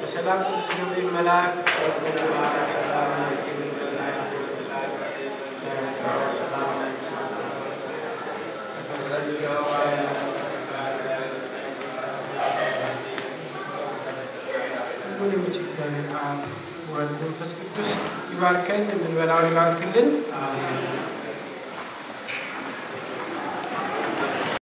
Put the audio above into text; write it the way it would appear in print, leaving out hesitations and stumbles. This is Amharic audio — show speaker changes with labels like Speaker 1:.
Speaker 1: ሰላም ገብርኤል መልአክ ወልድ መንፈስ ቅዱስ ይባርከን እንበላው ይባርክልን